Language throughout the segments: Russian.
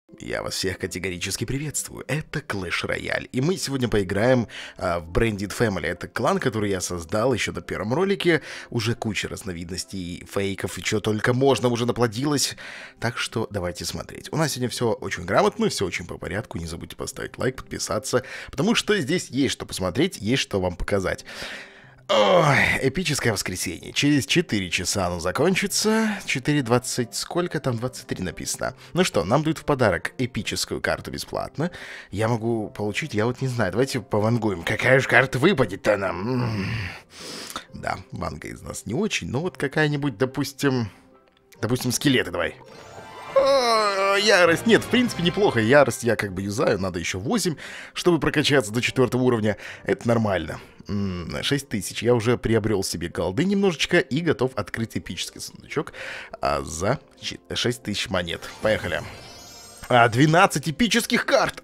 Я вас всех категорически приветствую. Это Clash Royale. И мы сегодня поиграем в Branded Family. Это клан, который я создал еще на первом ролике. Уже куча разновидностей, фейков и чего только можно уже наплодилось. Так что давайте смотреть. У нас сегодня все очень грамотно, все очень по порядку. Не забудьте поставить лайк, подписаться. Потому что здесь есть что посмотреть, есть что вам показать. Ой, эпическое воскресенье. Через 4 часа оно закончится. 4:20, сколько там? 23 написано. Ну что, нам дают в подарок эпическую карту бесплатно. Я могу получить, я вот не знаю. Давайте повангуем. Какая же карта выпадет-то нам? Да, ванга из нас не очень. Но вот какая-нибудь, допустим, скелеты давай. Ярость. Нет, в принципе, неплохо. Ярость я как бы юзаю. Надо еще 8, чтобы прокачаться до 4 уровня. Это нормально. 6000. Я уже приобрел себе голды немножечко и готов открыть эпический сундучок за 6000 монет. Поехали. 12 эпических карт.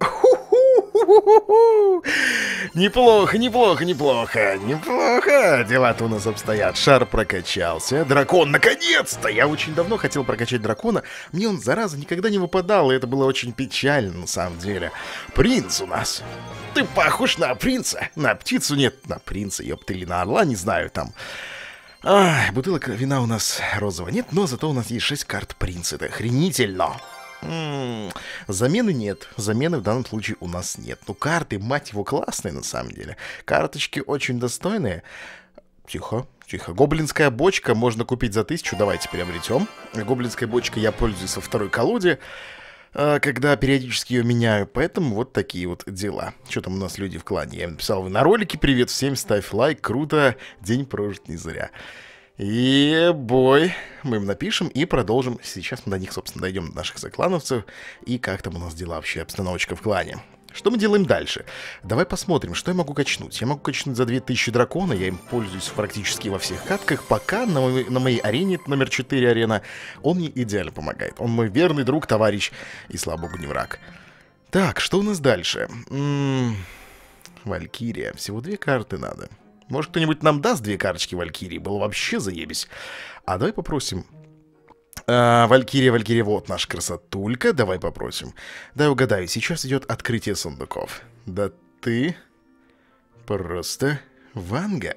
Неплохо, неплохо, неплохо, неплохо. Дела-то у нас обстоят. Шар прокачался. Дракон, наконец-то! Я очень давно хотел прокачать дракона. Мне он, зараза, никогда не выпадал, и это было очень печально, на самом деле. Принц у нас. Ты похож на принца. На птицу нет, на принца, ёпта, или на орла, не знаю, там. Бутылок вина у нас розового нет, но зато у нас есть 6 карт принца. Это охренительно. Замены нет. Замены в данном случае у нас нет. Ну, карты, мать его, классные на самом деле. Карточки очень достойные. Тихо, тихо. Гоблинская бочка можно купить за 1000. Давайте приобретем. Гоблинской бочкой я пользуюсь во второй колоде, когда периодически ее меняю. Поэтому вот такие вот дела. Что там у нас люди в клане? Я им написал: вы на ролике, привет всем, ставь лайк, круто. День прожит не зря. И бой, мы им напишем и продолжим. Сейчас мы до них, собственно, дойдем, до наших соклановцев. И как там у нас дела вообще, обстановочка в клане. Что мы делаем дальше? Давай посмотрим, что я могу качнуть. Я могу качнуть за 2000 дракона, я им пользуюсь практически во всех катках. Пока на моей арене, номер 4 арена, он мне идеально помогает. Он мой верный друг, товарищ и, слава богу, не враг. Так, что у нас дальше? Валькирия, всего 2 карты надо. Может, кто-нибудь нам даст 2 карточки Валькирии? Было вообще заебись. А давай попросим. Валькирия, Валькирия, вот наша красотулька. Давай попросим. Дай угадаю, сейчас идет открытие сундуков. Да ты просто Ванга.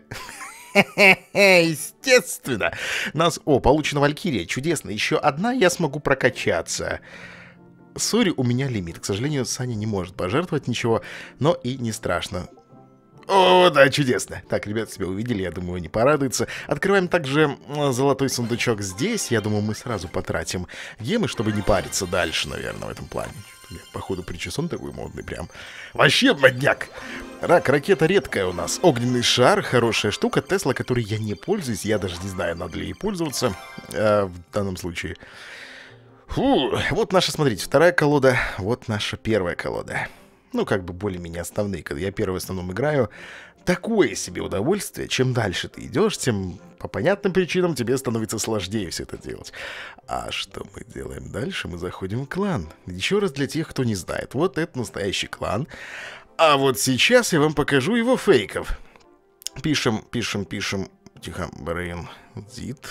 Естественно. Получена Валькирия. Чудесно. Еще одна, я смогу прокачаться. Сори, у меня лимит. К сожалению, Саня не может пожертвовать ничего. Но и не страшно. О, да, чудесно. Так, ребята себя увидели, я думаю, они порадуются. Открываем также золотой сундучок здесь. Я думаю, мы сразу потратим гемы, чтобы не париться дальше, наверное, в этом плане. Походу, причесон такой модный прям. Вообще модняк. Ракета редкая у нас. Огненный шар, хорошая штука. Тесла, которой я не пользуюсь. Я даже не знаю, надо ли ей пользоваться в данном случае. Фу, вот наша, смотрите, вторая колода. Вот наша первая колода. Ну, как бы более-менее основные, когда я первый в основном играю. Такое себе удовольствие. Чем дальше ты идешь, тем по понятным причинам тебе становится сложнее все это делать. А что мы делаем дальше? Мы заходим в клан. Еще раз для тех, кто не знает. Вот это настоящий клан. А вот сейчас я вам покажу его фейков. Пишем. Тихо, Branded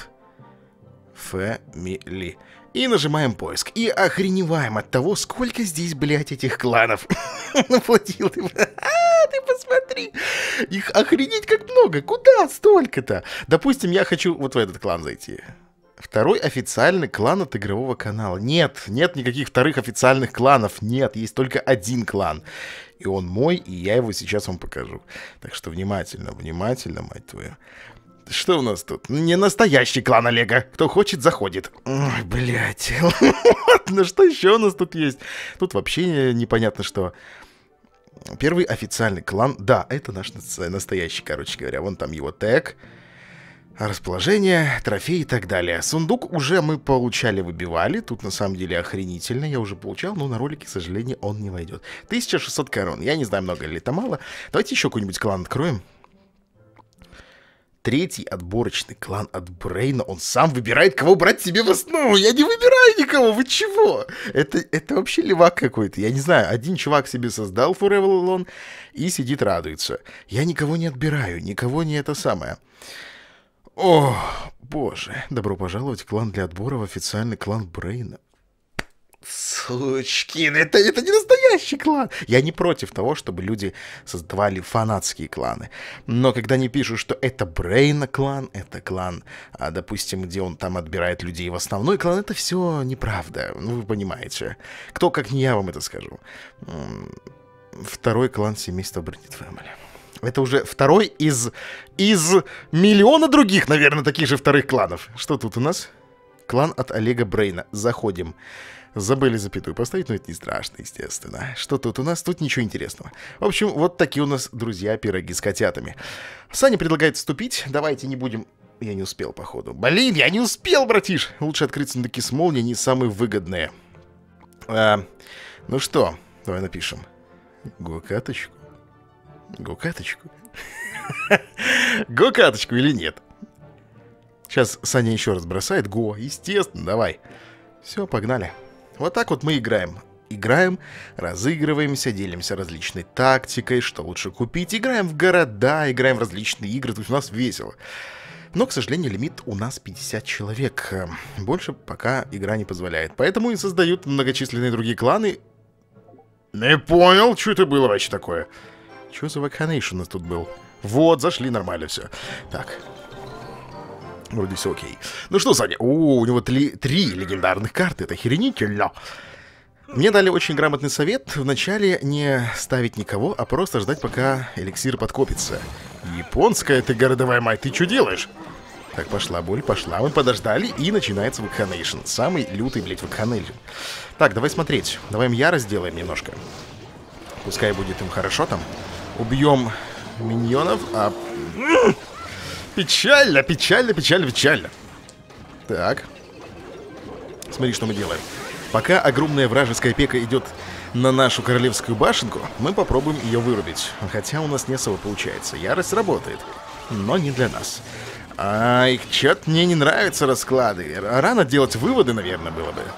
Family. И нажимаем поиск. И охреневаем от того, сколько здесь, блядь, этих кланов. Наплатил ты. Ты посмотри. Их охренеть как много. Куда столько-то? Допустим, я хочу вот в этот клан зайти. Второй официальный клан от игрового канала. Нет никаких вторых официальных кланов. Нет, есть только один клан. И он мой, и я его сейчас вам покажу. Так что внимательно, мать твою. Что у нас тут? Не настоящий клан Олега. Кто хочет, заходит. Ой, блядь. Ладно, что еще у нас тут есть? Тут вообще непонятно что. Первый официальный клан. Да, это наш настоящий, короче говоря. Вон там его тег. Расположение, трофей и так далее. Сундук уже мы получали, выбивали. Тут на самом деле охренительно. Я уже получал, но на ролике, к сожалению, он не войдет. 1600 корон. Я не знаю, много ли это мало. Давайте еще какой-нибудь клан откроем. Третий отборочный клан от Брейна. Он сам выбирает, кого брать себе в основу. Я не выбираю никого, вы чего? Это вообще левак какой-то. Я не знаю, один чувак себе создал Forever Alone и сидит радуется. Я никого не отбираю, никого не это самое. О, боже. Добро пожаловать в клан для отбора в официальный клан Брейна. Сучки, это не настоящий клан. Я не против того, чтобы люди создавали фанатские кланы. Но когда они пишут, что это Брейна клан, это клан, допустим, где он там отбирает людей в основной клан, это все неправда. Ну, вы понимаете. Кто, как не я, вам это скажу. Второй клан семейства Брэндит Фэмили. Это уже второй из миллиона других, наверное, таких же вторых кланов. Что тут у нас? Клан от Олега Брейна. Заходим. Забыли запятую поставить, но это не страшно, естественно. Что тут у нас? Тут ничего интересного. В общем, вот такие у нас, друзья, пироги с котятами. Саня предлагает вступить. Давайте не будем... Я не успел, походу. Блин, я не успел, братиш! Лучше открыть сундуки с молнией, они самые выгодные. Ну что, давай напишем. Гукаточку. Гукаточку. Гукаточку или нет? Сейчас Саня еще раз бросает. Го, естественно, давай. Все, погнали. Вот так вот мы играем. Играем, разыгрываемся, делимся различной тактикой, что лучше купить. Играем в города, играем в различные игры. То есть у нас весело. Но, к сожалению, лимит у нас 50 человек. Больше пока игра не позволяет. Поэтому и создают многочисленные другие кланы. Не понял, что это было вообще такое. Что за вакханейшн у нас тут был? Вот, зашли, нормально все. Так. Вроде все окей. Ну что, Саня? О, у него три легендарных карты. Это охренительно. Мне дали очень грамотный совет. Вначале не ставить никого, а просто ждать, пока эликсир подкопится. Японская ты, городовая мать, ты что делаешь? Так, пошла боль, пошла. Мы подождали, и начинается вакханейшн. Самый лютый, блядь, вакханейшн. Так, давай смотреть. Давай им ярость сделаем немножко. Пускай будет им хорошо там. Убьем миньонов, а... Печально, печально, печально, печально. Так. Смотри, что мы делаем. Пока огромная вражеская пека идет на нашу королевскую башенку, мы попробуем ее вырубить. Хотя у нас не особо получается. Ярость работает, но не для нас. Ай, чё-то мне не нравятся расклады. Рано делать выводы, наверное, было бы.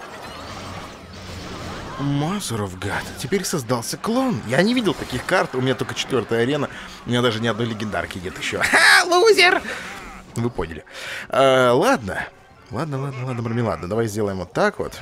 Мазуров, гад. Теперь создался клон. Я не видел таких карт. У меня только 4-я арена. У меня даже ни одной легендарки нет еще. Ха, лузер! Вы поняли. Ладно. Ладно, мармеладно. Давай сделаем вот так вот.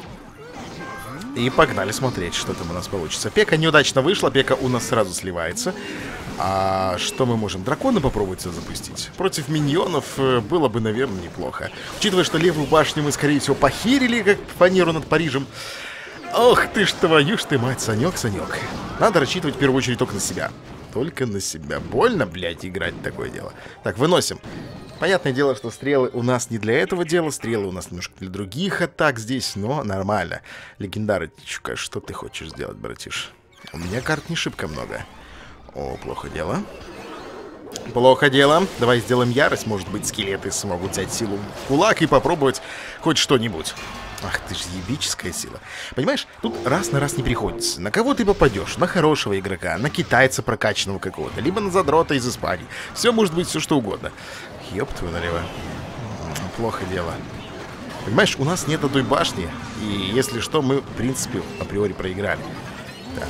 И погнали смотреть, что там у нас получится. Пека неудачно вышла. Пека у нас сразу сливается. А что мы можем? Дракона попробовать запустить? Против миньонов было бы, наверное, неплохо. Учитывая, что левую башню мы, скорее всего, похерили, как фанеру над Парижем. Ох ты ж твою ж ты мать, Санек, Санек. Надо рассчитывать в первую очередь только на себя. Только на себя. Больно, блядь, играть в такое дело. Так, выносим. Понятное дело, что стрелы у нас не для этого дела. Стрелы у нас немножко для других атак здесь, но нормально. Легендарочка, что ты хочешь сделать, братиш? У меня карт не шибко много. О, плохо дело. Плохо дело. Давай сделаем ярость. Может быть, скелеты смогут взять силу в кулак и попробовать хоть что-нибудь. Ах ты ж ебическая сила. Понимаешь, тут раз на раз не приходится. На кого ты попадешь? На хорошего игрока, на китайца прокачанного какого-то, либо на задрота из Испании. Все может быть, все что угодно. Ёб твою налево. Плохо дело. Понимаешь, у нас нет одной башни. И если что, мы, в принципе, априори проиграли. Так.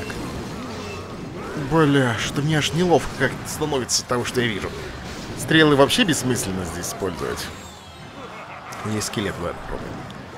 Бля, что мне аж неловко как становится от того, что я вижу. Стрелы вообще бессмысленно здесь использовать. Есть скелет, ладно, попробуем.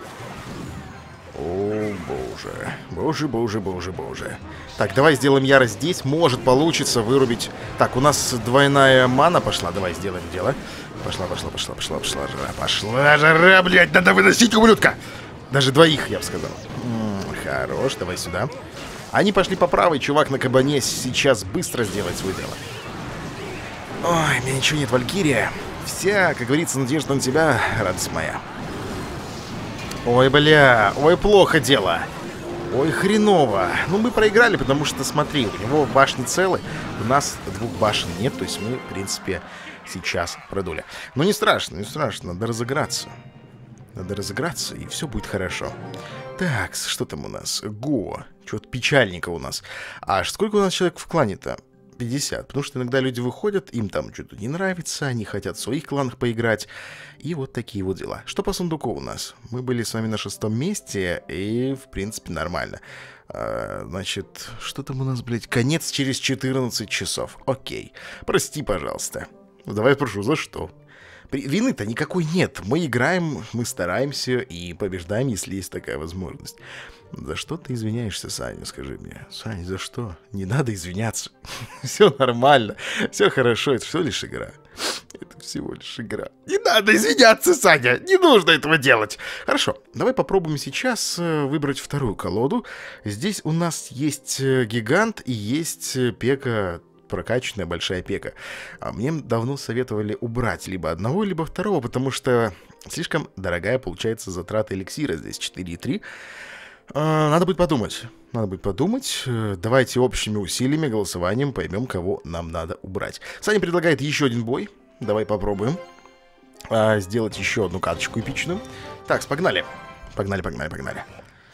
О, боже. Боже, боже, боже, боже. Так, давай сделаем ярость здесь. Может получится вырубить. Так, у нас двойная мана пошла. Давай сделаем дело. Пошла жара. Пошла жара, блядь. Надо выносить, ублюдка. Даже двоих, я бы сказал. Хорош, давай сюда. Они пошли по правой. Чувак на кабане сейчас быстро сделает свое дело. Ой, у меня ничего нет, Валькирия. Вся, как говорится, надежда на тебя, радость моя. Ой, бля, ой, плохо дело. Ой, хреново. Ну, мы проиграли, потому что, смотри, у него башни целы, у нас двух башен нет, то есть мы, в принципе, сейчас продули. Но не страшно, не страшно, надо разыграться. Надо разыграться, и все будет хорошо. Так, что там у нас? Го, что-то печальненько у нас. А сколько у нас человек в клане-то? 50, потому что иногда люди выходят, им там что-то не нравится, они хотят в своих кланах поиграть, и вот такие вот дела. Что по сундуку у нас? Мы были с вами на 6-м месте, и в принципе нормально. Значит, что там у нас, блядь? Конец через 14 часов. Окей, прости, пожалуйста. Ну, давай спрошу, за что? Вины-то никакой нет. Мы играем, мы стараемся и побеждаем, если есть такая возможность. За что ты извиняешься, Саня, скажи мне? Саня, за что? Не надо извиняться. Все нормально, все хорошо, это всего лишь игра. Это всего лишь игра. Не надо извиняться, Саня, не нужно этого делать. Хорошо, давай попробуем сейчас выбрать вторую колоду. Здесь у нас есть гигант и есть пека, прокачанная большая пека. А мне давно советовали убрать либо одного, либо второго, потому что слишком дорогая получается затрата эликсира. Здесь 4,3. Надо будет подумать. Надо будет подумать. Давайте общими усилиями, голосованием поймем, кого нам надо убрать. Саня предлагает еще один бой. Давай попробуем сделать еще одну карточку эпичную. Так, погнали. Погнали, погнали, погнали.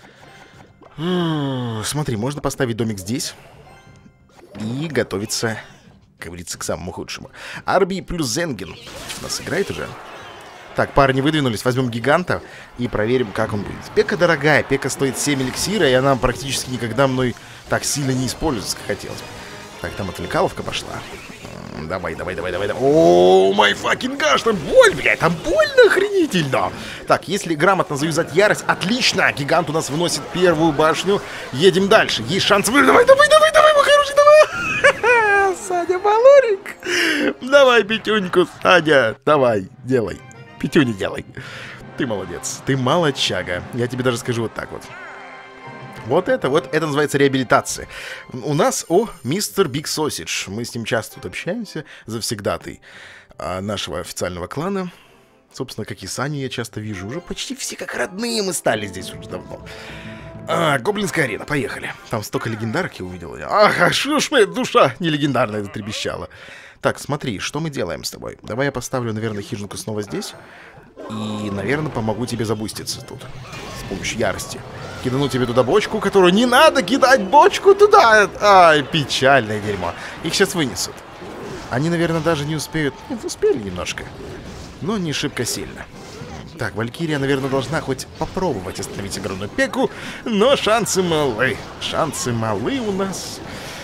Смотри, можно поставить домик здесь и готовиться, как говорится, к самому худшему. Арби плюс Зенген нас играет уже. Так, парни выдвинулись, возьмем гиганта и проверим, как он будет. Пека дорогая, пека стоит 7 эликсира, и она практически никогда мной так сильно не используется, как хотелось. Так, там отвлекаловка пошла. Давай, давай, давай, давай, давай. О, май факин гаш, там боль, блядь, там больно охренительно. Так, если грамотно завязать ярость, отлично. Гигант у нас выносит первую башню. Едем дальше, есть шанс. Давай, давай, давай, давай, мой хороший, давай. Саня, Балорик. Давай пятюньку, Саня, давай, делай. Пятюни делай. Ты молодец. Ты молодчага. Я тебе даже скажу вот так вот. Вот это называется реабилитация. У нас, мистер Биг Сосидж. Мы с ним часто тут общаемся. Завсегдатый нашего официального клана. Собственно, как и Саню я часто вижу. Уже почти все как родные мы стали здесь уже давно. Гоблинская арена, поехали. Там столько легендарок я увидел. Ах, что ж моя душа не легендарная затребещала. Так, смотри, что мы делаем с тобой? Давай я поставлю, наверное, хижинку снова здесь. И, наверное, помогу тебе забуститься тут. С помощью ярости. Кидану тебе туда бочку, которую не надо кидать бочку туда. Ай, печальное дерьмо. Их сейчас вынесут. Они, наверное, даже не успеют. Нет, успели немножко. Но не шибко сильно. Так, Валькирия, наверное, должна хоть попробовать остановить огромную пеку. Но шансы малы. Шансы малы у нас.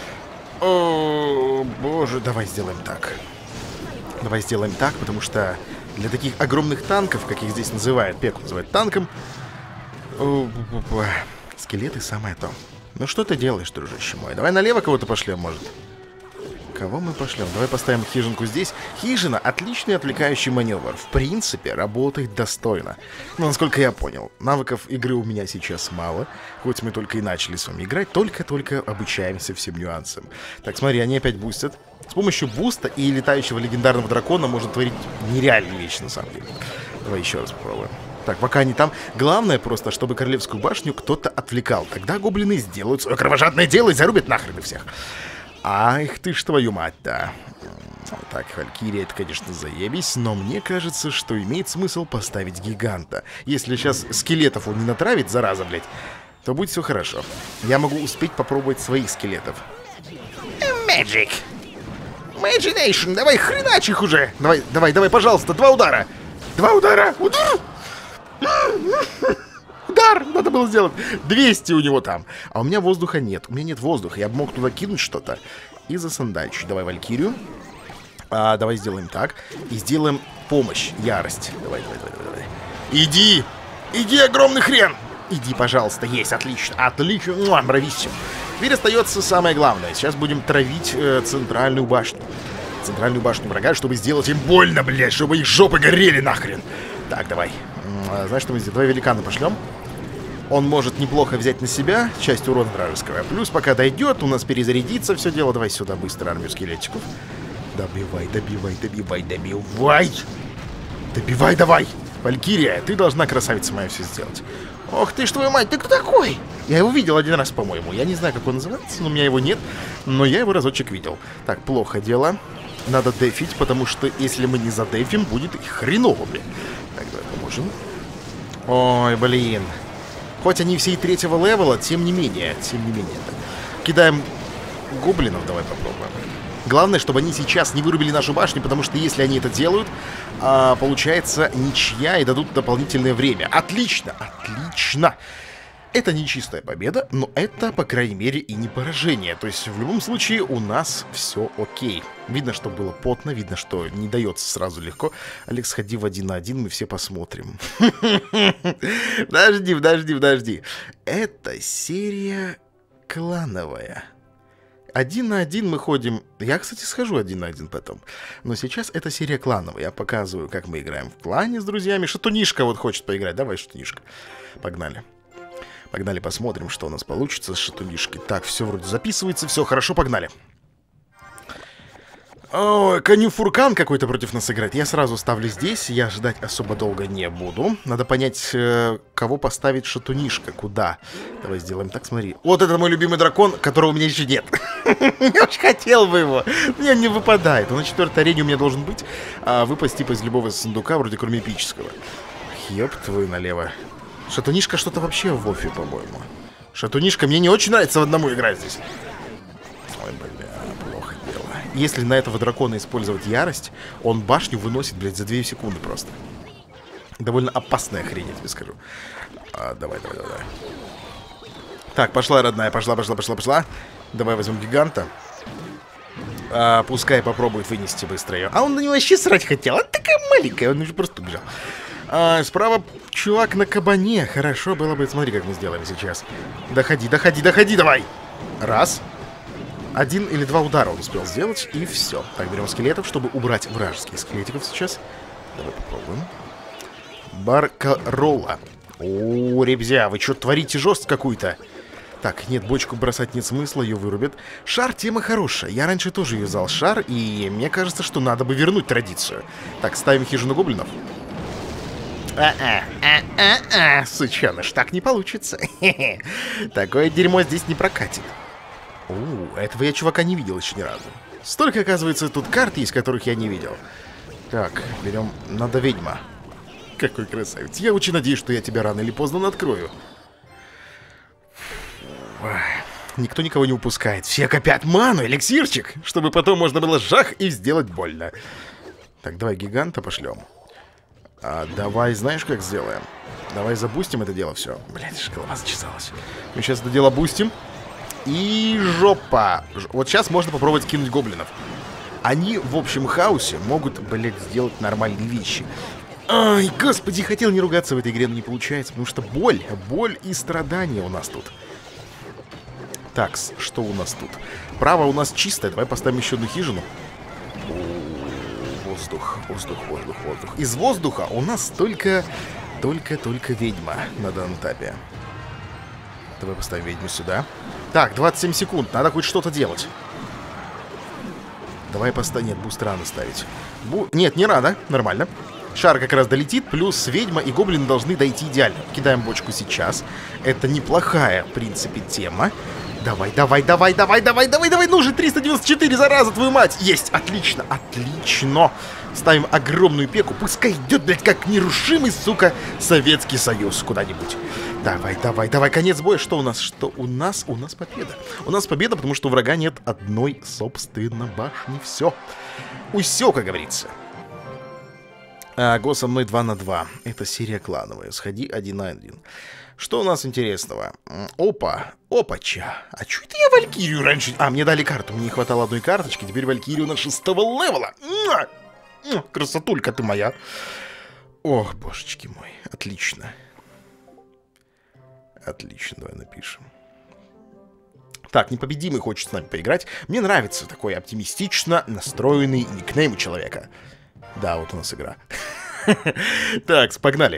О, боже, давай сделаем так. Давай сделаем так, потому что для таких огромных танков, как их здесь называют, пеку называют танком, скелеты самое то. Ну что ты делаешь, дружище мой? Давай налево кого-то пошлем, может. Кого мы пошлем? Давай поставим хижинку здесь. Хижина — отличный отвлекающий маневр. В принципе, работает достойно. Но, насколько я понял, навыков игры у меня сейчас мало. Хоть мы только и начали с вами играть, только-только обучаемся всем нюансам. Так, смотри, они опять бустят. С помощью буста и летающего легендарного дракона можно творить нереальные вещи, на самом деле. Давай еще раз попробуем. Так, пока они там. Главное просто, чтобы королевскую башню кто-то отвлекал. Тогда гоблины сделают свое кровожадное дело и зарубят нахрен всех. Ах ты ж твою мать, да. Так, Валькирия, это, конечно, заебись, но мне кажется, что имеет смысл поставить гиганта. Если сейчас скелетов он не натравит, зараза, блядь, то будет все хорошо. Я могу успеть попробовать своих скелетов. Magic. Imagination, давай хренач их уже. Давай, давай, давай, пожалуйста, 2 удара. 2 удара. Удар. Удар! Надо было сделать 200 у него там. А у меня воздуха нет. У меня нет воздуха. Я бы мог туда кинуть что-то и засандальчить. Давай Валькирию. Давай сделаем так. И сделаем помощь, ярость. Давай, давай, давай, давай. Иди! Иди, огромный хрен! Иди, пожалуйста. Есть, отлично. Отлично. Брависсимо. Теперь остается самое главное. Сейчас будем травить центральную башню. Центральную башню врага, чтобы сделать им больно, блядь. Чтобы их жопы горели нахрен. Так, давай. Знаешь, что мы здесь? Давай великана пошлем. Он может неплохо взять на себя часть урона вражеского. Плюс, пока дойдет, у нас перезарядится все дело. Давай сюда быстро армию скелетиков. Добивай, добивай, добивай, добивай. Добивай, давай. Валькирия, ты должна, красавица моя, все сделать. Ох ты ж твою мать, ты кто такой? Я его видел один раз, по-моему. Я не знаю, как он называется, но у меня его нет. Но я его разочек видел. Так, плохо дело. Надо дефить, потому что если мы не задефим, будет хреново, блин. Так, давай поможем. Ой, блин. Хоть они все и 3-го левела, тем не менее. Кидаем гоблинов, давай попробуем. Главное, чтобы они сейчас не вырубили нашу башню, потому что если они это делают, получается ничья и дадут дополнительное время. Отлично, отлично. Это не чистая победа, но это, по крайней мере, и не поражение. То есть, в любом случае, у нас все окей. Видно, что было потно, видно, что не дается сразу легко. Алекс, ходи в 1 на 1, мы все посмотрим. Подожди. Это серия клановая. 1 на 1 мы ходим... Я, кстати, схожу 1 на 1 потом. Но сейчас это серия клановая. Я показываю, как мы играем в клане с друзьями. Шатунишка вот хочет поиграть. Давай, Шатунишка. Погнали. Погнали, посмотрим, что у нас получится с Шатунишкой. Так, все вроде записывается. Все, хорошо, погнали. О, конюфуркан какой-то против нас играет. Я сразу ставлю здесь. Я ждать особо долго не буду. Надо понять, кого поставить Шатунишка. Куда? Давай сделаем так, смотри. Вот это мой любимый дракон, которого у меня еще нет. Я очень хотел бы его. Мне не выпадает. Он на 4-й арене у меня должен быть. Выпасть типа из любого сундука, вроде кроме эпического. Ёб твою налево. Шатунишка что-то вообще в офе, по-моему. Шатунишка мне не очень нравится в одному играть здесь. Ой, бля, плохо дело. Если на этого дракона использовать ярость, он башню выносит, блядь, за 2 секунды просто. Довольно опасная хрень, я тебе скажу. Давай. Так, пошла, родная, пошла. Давай возьмем гиганта. Пускай попробует вынести быстро ее. А он на него вообще срать хотел. Она такая маленькая, он уже просто убежал. Справа чувак на кабане. Хорошо было бы. Смотри, как мы сделаем сейчас. Доходи, давай. Раз. 1 или 2 удара он успел сделать. И все. Так, берем скелетов, чтобы убрать вражеских скелетиков сейчас. Давай попробуем. Баркаролла. О, ребзя, вы что творите жест какую-то? Так, нет, бочку бросать нет смысла, ее вырубят. Шар тема хорошая. Я раньше тоже вязал шар, и мне кажется, что надо бы вернуть традицию. Так, ставим хижину гоблинов. Сученыш, так не получится. Такое дерьмо здесь не прокатит. Этого я чувака не видел еще ни разу. Столько, оказывается, тут карт есть, которых я не видел. Так, берем... Надо ведьма. Какой красавец. Я очень надеюсь, что я тебя рано или поздно открою. Никто никого не упускает. Все копят ману, эликсирчик, чтобы потом можно было жах и сделать больно. Так, давай гиганта пошлем. Давай, знаешь, как сделаем? Давай забустим это дело все. Блядь, голова зачесалась. Мы сейчас это дело бустим. И жопа. Вот сейчас можно попробовать кинуть гоблинов. Они в общем хаосе могут, блядь, сделать нормальные вещи. Ай, господи, хотел не ругаться в этой игре, но не получается. Потому что боль и страдания у нас тут. Так, что у нас тут? Право у нас чистое. Давай поставим еще одну хижину. Воздух. Из воздуха у нас только ведьма на данном этапе. Давай поставим ведьму сюда. Так, 27 секунд. Надо хоть что-то делать. Давай поставим... Нет, буст рано ставить. Нет, не рано. Нормально. Шар как раз долетит. Плюс ведьма и гоблины должны дойти идеально. Кидаем бочку сейчас. Это неплохая, в принципе, тема. Давай. Ну же, 394, зараза, твою мать. Есть, отлично. Ставим огромную пеку. Пускай идет, блядь, как нерушимый, сука, Советский Союз куда-нибудь. Давай, конец боя. Что у нас? У нас победа. У нас победа, потому что у врага нет одной, собственно, башни. Все, как говорится. Го со мной 2 на 2. Это серия клановая. Сходи 1 на 1. Что у нас интересного? Опача. А чё это я Валькирию раньше... мне дали карту. Мне не хватало одной карточки. Теперь Валькирию на 6-го левела. Красотулька ты моя. Ох, божечки мой. Отлично, давай напишем. Так, непобедимый хочет с нами поиграть. Мне нравится такой оптимистично настроенный никнейм у человека. Да, вот у нас игра. Так, погнали.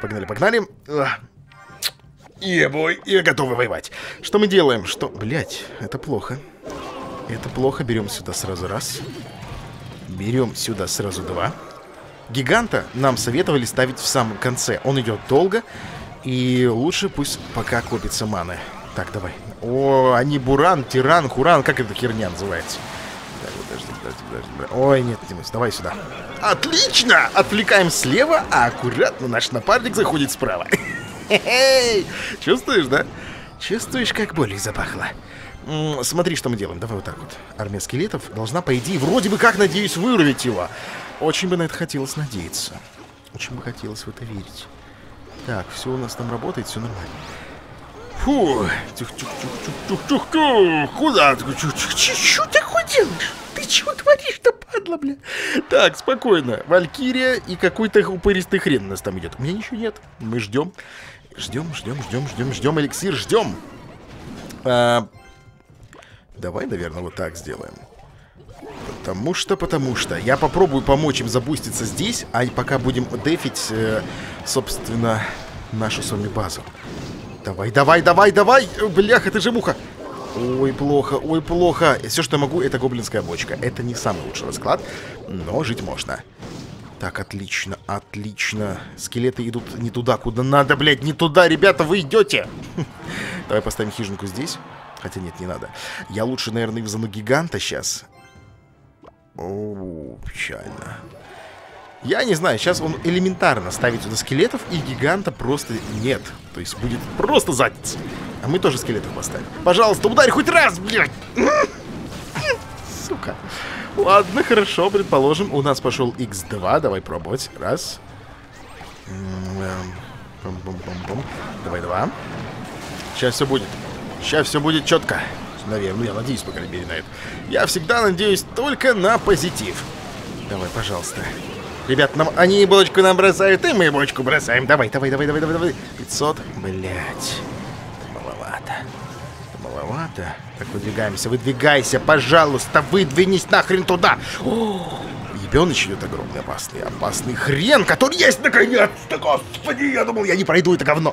Ебой, я готовы воевать. Что мы делаем? Блять, это плохо. Берем сюда сразу раз. Берем сюда сразу 2. Гиганта нам советовали ставить в самом конце. Он идет долго. И лучше пусть пока копится маны. Так, давай. Они буран, тиран, хуран. Как эта херня называется? Подожди. Ой, нет, Димус, давай сюда. Отлично! Отвлекаем слева, а аккуратно наш напарник заходит справа. Чувствуешь, да? Чувствуешь, как болью запахло? Смотри, что мы делаем. Давай вот так вот. Армия скелетов должна, по идее, вроде бы как, надеюсь, вырубить его. Очень бы на это хотелось надеяться. Очень бы хотелось в это верить. Так, все у нас там работает, все нормально. Фу. Тюх-тюх-тюх-тюх-тюх. Куда? Чё ты ходишь? Ты чего творишь-то, падла, бля? Так, спокойно. Валькирия и какой-то упыристый хрен у нас там идет. У меня ничего нет. Мы ждем. Ждем эликсир, ждем. Давай, наверное, вот так сделаем. Потому что я попробую помочь им забуститься здесь, а пока будем дефить, собственно, нашу с вами базу. Давай. Бляха, ты же муха. Ой, плохо. Все, что я могу, это гоблинская бочка. Это не самый лучший расклад, но жить можно. Так, отлично. Скелеты идут не туда, куда надо, блядь, не туда, ребята, вы идете. Давай поставим хижинку здесь. Хотя нет, не надо. Я лучше, наверное, вызову гиганта сейчас. О, печально. Я не знаю, сейчас он элементарно ставит сюда скелетов, и гиганта просто нет. То есть будет просто задница. А мы тоже скелетов поставим. Пожалуйста, ударь хоть раз, блядь. Сука. Ладно, хорошо, предположим. У нас пошел X2. Давай пробовать. Раз. Давай, два. Сейчас все будет. Сейчас все будет четко. Наверное, я надеюсь, по крайней мере, на это. Я всегда надеюсь только на позитив. Давай, пожалуйста. Ребят, они бочку нам бросают, и мы бочку бросаем. Давай. 500. Блять. Маловато. Так, выдвигайся, пожалуйста, выдвинись нахрен туда. Ебеныч идет огромный, опасный хрен, который есть наконец-то, господи, я думал, я не пройду это говно.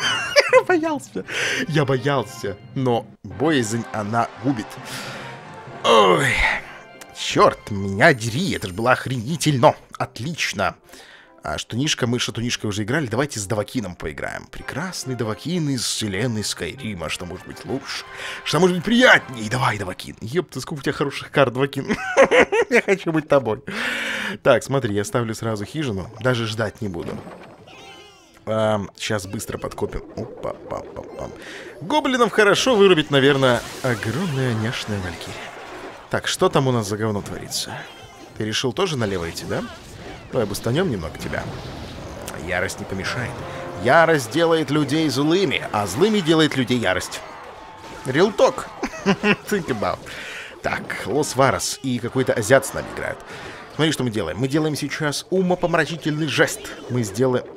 Я боялся, но боязнь, она губит. Ой, черт, меня дери, это же было охренительно, отлично. А Штунишка, мы с Шатунишкой уже играли, давайте с Давакином поиграем. Прекрасный Давакин из вселенной Скайрима, что может быть лучше, что может быть приятнее. Давай, Давакин, ёпта, сколько у тебя хороших карт, Давакин. Я хочу быть тобой. Так, смотри, я ставлю сразу хижину, даже ждать не буду. Сейчас быстро подкопим. Опа. Гоблинов хорошо вырубить, наверное, огромная няшная Валькирия. Так, что там у нас за говно творится? Ты решил тоже налево идти, да? Давай бустанем немного тебя. Ярость не помешает. Ярость делает людей злыми, а злыми делает людей ярость. Real talk. Think about. Так, Лос Варос и какой-то азиат с нами играют. Смотри, что мы делаем. Мы делаем сейчас умопомрачительный жест. Мы сделаем...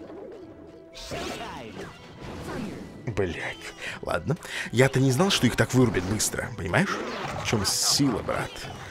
Блять. Ладно. Я-то не знал, что их так вырубят быстро. Понимаешь? В чем сила, брат?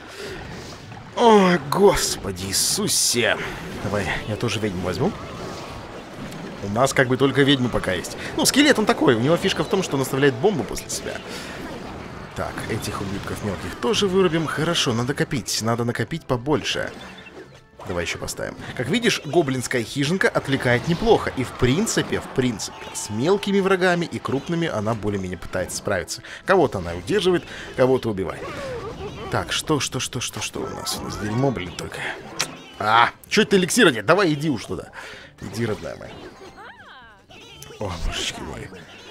О, Господи Иисусе. Давай, я тоже ведьму возьму. У нас как бы только ведьмы пока есть. Ну, скелет он такой. У него фишка в том, что он оставляет бомбу после себя. Так, этих ублюдков мелких тоже вырубим. Хорошо, надо копить. Надо накопить побольше. Давай еще поставим. Как видишь, гоблинская хижинка отвлекает неплохо. И в принципе, с мелкими врагами и крупными она более-менее пытается справиться. Кого-то она удерживает, кого-то убивает. Так, что у нас? У нас дерьмо, блин, только. Что это эликсира нет? Давай, иди уж туда. Иди, родная моя. О, божечки мои.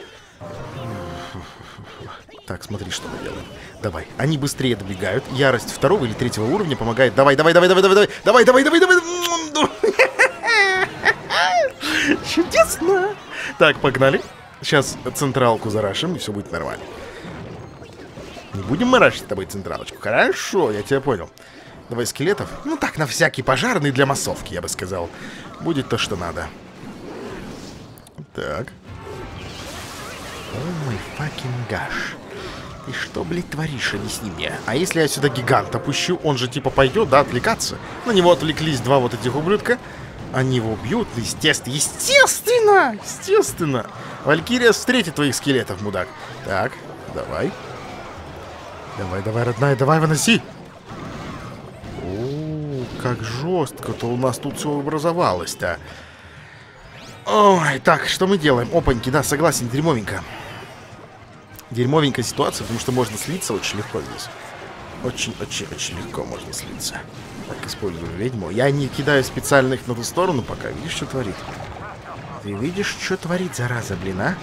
Так, смотри, что мы делаем. Давай, они быстрее добегают. Ярость 2-го или 3-го уровня помогает. Давай. Чудесно. Так, погнали. Сейчас централку зарашим, и все будет нормально. Не будем марашить с тобой централочку. Хорошо, я тебя понял. Давай скелетов. Ну так, на всякий пожарный для массовки, я бы сказал. Будет то, что надо. Так. О мой факинг гаш. Ты что, блядь, творишь, объясни мне? А если я сюда гиганта пущу, он же типа пойдет, да, отвлекаться? На него отвлеклись два вот этих ублюдка. Они его убьют, естественно. Валькирия встретит твоих скелетов, мудак. Так, давай. Давай, родная, давай, выноси. О, как жестко-то у нас тут все образовалось-то. Ой, так, что мы делаем? Опаньки, да, согласен, дерьмовенько. Дерьмовенькая ситуация, потому что можно слиться очень легко здесь. Очень легко можно слиться. Так, использую ведьму. Я не кидаю специально их на ту сторону пока. Видишь, что творит? Ты видишь, что творит, зараза, блин, а?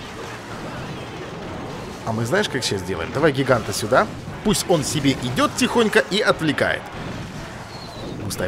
А мы знаешь, как сейчас делаем? Давай гиганта сюда. Пусть он себе идет тихонько и отвлекает. Бустай,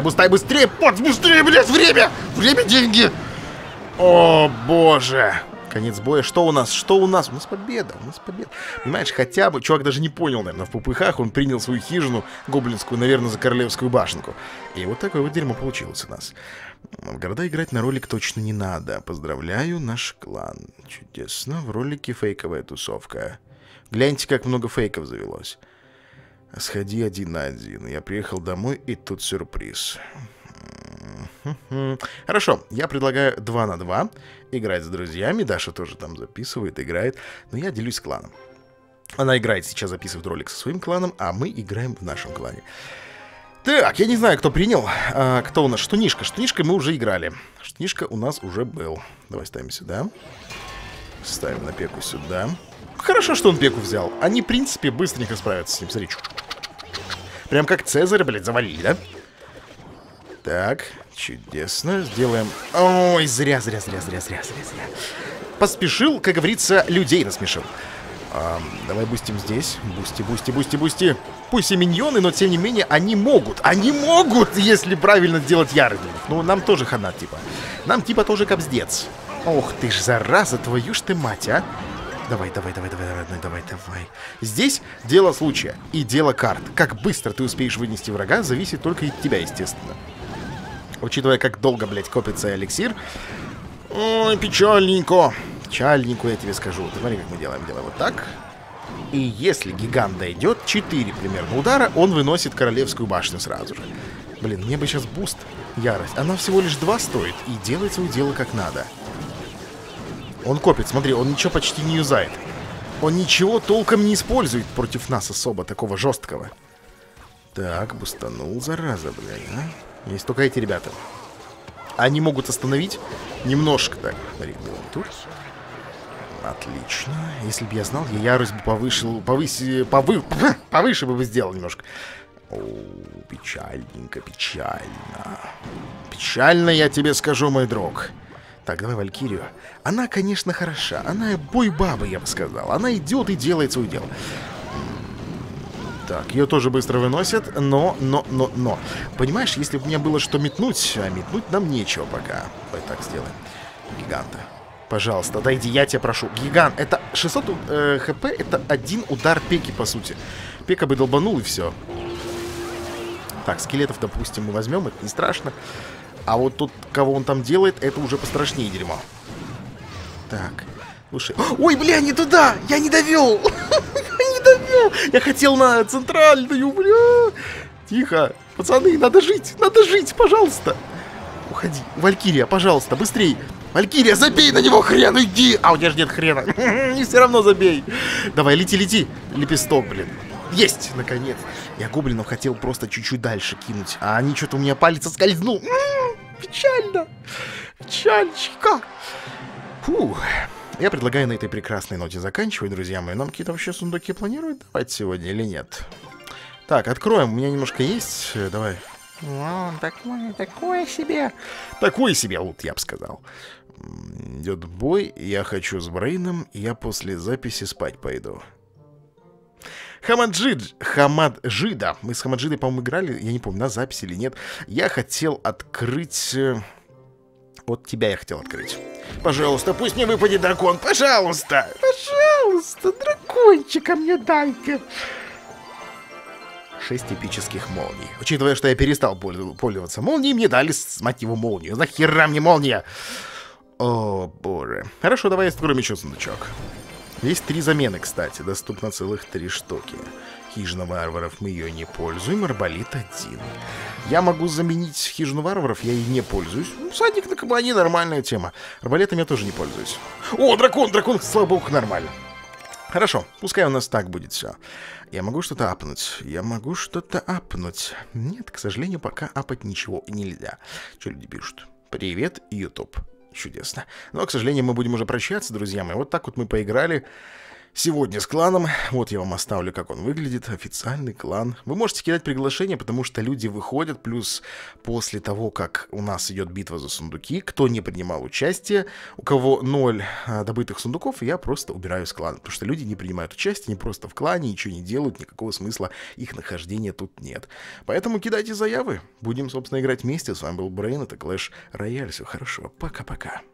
быстрее, быстрее, блядь, время, деньги. О, боже. Конец боя. Что у нас? Что у нас? У нас победа. У нас победа. Понимаешь, хотя бы... Чувак даже не понял, наверное, в попыхах. Он принял свою хижину гоблинскую, наверное, за королевскую башенку. И вот такое вот дерьмо получилось у нас. В города играть на ролик точно не надо. Поздравляю, наш клан. Чудесно. В ролике фейковая тусовка. Гляньте, как много фейков завелось. Сходи 1 на 1. Я приехал домой, и тут сюрприз. Хорошо, я предлагаю 2 на 2. Играть с друзьями. Даша тоже там записывает, играет. Но я делюсь кланом. Она играет сейчас, записывает ролик со своим кланом, а мы играем в нашем клане. Так, я не знаю, кто принял. Кто у нас? Штунишка. Штунишка мы уже играли. Штунишка у нас уже был. Давай ставим сюда. Ставим на пеку сюда. Хорошо, что он пеку взял. Они, в принципе, быстренько справятся с ним. Смотри. Прям как Цезаря, блядь, завалили, да? Так, чудесно. Сделаем... Ой, зря. Поспешил, как говорится, людей насмешил. Давай бустим здесь. Бусти. Пусть и миньоны, но тем не менее они могут. Они могут, если правильно сделать яры для них. Ну, нам тоже хана, типа. Нам типа тоже капздец. Ох ты ж, зараза, твою ж ты мать, а. Давай. Здесь дело случая и дело карт. Как быстро ты успеешь вынести врага, зависит только от тебя, естественно. Учитывая, как долго, блядь, копится эликсир. Ой, печальненько. Печальненько, я тебе скажу. Ты смотри, как мы делаем. Делаем вот так. И если гигант дойдет, 4 примерно удара, он выносит королевскую башню сразу же. Блин, мне бы сейчас буст, ярость. Она всего лишь 2 стоит и делает свое дело как надо. Он копит, смотри, он ничего почти не юзает. Он ничего толком не использует против нас особо, такого жесткого. Так, бустанул, зараза, блядь, а? Есть только эти ребята. Они могут остановить немножко, так, смотри, делаем тут. Отлично. Если бы я знал, я ярость бы повыше бы сделал немножко. О, печальненько, печально. Печально, я тебе скажу, мой друг. Так, давай Валькирию. Она, конечно, хороша. Она бой-баба, я бы сказал. Она идет и делает свое дело. Так, ее тоже быстро выносят, но. Понимаешь, если бы у меня было что метнуть, а метнуть нам нечего пока. Давай так сделаем. Гиганта. Пожалуйста, дойди, я тебя прошу. Гигант, это 600 хп, это 1 удар пеки, по сути. Пека бы долбанул, и все. Так, скелетов, допустим, мы возьмем, это не страшно. А вот тут, кого он там делает, это уже пострашнее дерьмо. Так, слушай. Ой, бля, не туда! Я не довел! Я не довел! Я хотел на центральную, бля! Тихо! Пацаны, надо жить, пожалуйста! Уходи. Валькирия, пожалуйста, быстрей! Валькирия, забей на него, хрен, иди! А, у тебя же нет хрена. И все равно забей. Давай, лети. Лепесток, блин. Есть, наконец. Я гоблинов хотел просто чуть-чуть дальше кинуть. А они что-то у меня палец соскользнул. Печально. Печальчика. Фу. Я предлагаю на этой прекрасной ноте заканчивать, друзья мои. Нам какие-то вообще сундуки планируют давать сегодня или нет? Так, откроем. У меня немножко есть. Давай. Такое себе. Такое себе лут, я бы сказал. Идет бой. Я хочу с Брейном. Я после записи спать пойду. Хамаджида. Мы с Хамаджидой, по-моему, играли. Я не помню, на записи или нет. Я хотел открыть... Вот тебя я хотел открыть. Пожалуйста, пусть мне выпадет дракон. Пожалуйста. Пожалуйста, дракончика мне дайте. 6 эпических молний. Учитывая, что я перестал пользоваться молнией, мне дали, мать его, молнию. Нахера мне молния? О, боже. Хорошо, давай я откроем еще сундучок. Есть 3 замены, кстати. Доступно целых 3 штуки. Хижина варваров, мы ее не пользуем. Арбалет 1. Я могу заменить хижину варваров, я ей не пользуюсь. Всадник на кабане, нормальная тема. Арбалетом я тоже не пользуюсь. О, дракон, слава богу, нормально. Хорошо, пускай у нас так будет все. Я могу что-то апнуть. Нет, к сожалению, пока апать ничего нельзя. Что люди пишут? Привет, YouTube. Чудесно. Но, к сожалению, мы будем уже прощаться, друзья мои. Вот так вот мы поиграли сегодня с кланом. Вот я вам оставлю, как он выглядит. Официальный клан. Вы можете кидать приглашения, потому что люди выходят. Плюс после того, как у нас идет битва за сундуки, кто не принимал участие, у кого 0 добытых сундуков, я просто убираю с клана. Потому что люди не принимают участие, не просто в клане, ничего не делают, никакого смысла их нахождения тут нет. Поэтому кидайте заявы. Будем, собственно, играть вместе. С вами был Брейн, это Clash Royale. Всего хорошего. Пока-пока.